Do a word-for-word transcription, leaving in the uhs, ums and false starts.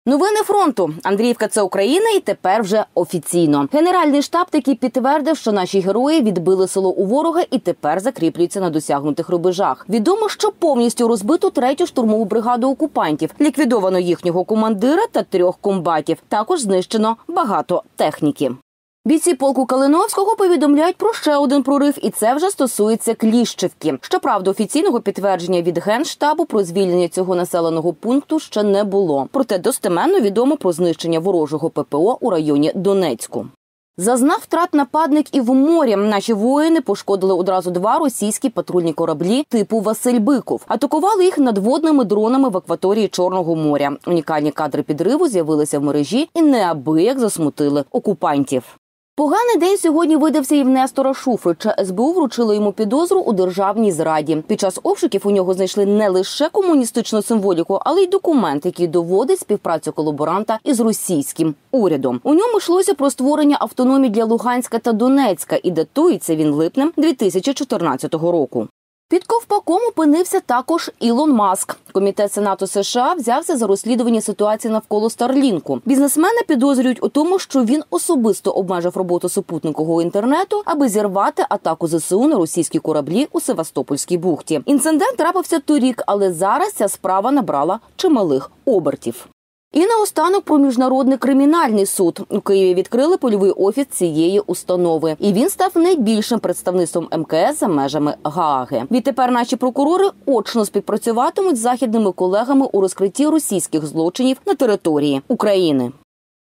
Новини фронту. Андріївка – це Україна і тепер вже офіційно. Генеральний штаб таки підтвердив, що наші герої відбили село у ворога і тепер закріплюються на досягнутих рубежах. Відомо, що повністю розбито третю штурмову бригаду окупантів. Ліквідовано їхнього командира та трьох комбатів. Також знищено багато техніки. Бійці полку Калиновського повідомляють про ще один прорив, і це вже стосується Кліщівки. Щоправда, офіційного підтвердження від Генштабу про звільнення цього населеного пункту ще не було. Проте достеменно відомо про знищення ворожого ППО у районі Донецьку. Зазнав втрат нападник і в морі. Наші воїни пошкодили одразу два російські патрульні кораблі типу «Василь Биков». Атакували їх надводними дронами в акваторії Чорного моря. Унікальні кадри підриву з'явилися в мережі і неабияк засмутили окупантів. Поганий день сьогодні видався і в Нестора Шуфрича. ес бе у вручило йому підозру у державній зраді. Під час обшуків у нього знайшли не лише комуністичну символіку, але й документ, який доводить співпрацю колаборанта із російським урядом. У ньому йшлося про створення автономії для Луганська та Донецька, і датується він липнем дві тисячі чотирнадцятого року. Під ковпаком опинився також Ілон Маск. Комітет Сенату США взявся за розслідування ситуації навколо Старлінку. Бізнесмена підозрюють у тому, що він особисто обмежив роботу супутникового інтернету, аби зірвати атаку зе се у на російські кораблі у Севастопольській бухті. Інцидент трапився торік, але зараз ця справа набрала чималих обертів. І наостанок про Міжнародний кримінальний суд. У Києві відкрили польовий офіс цієї установи. І він став найбільшим представництвом ем ке ес за межами Гааги. Відтепер наші прокурори очно співпрацюватимуть з західними колегами у розкритті російських злочинів на території України.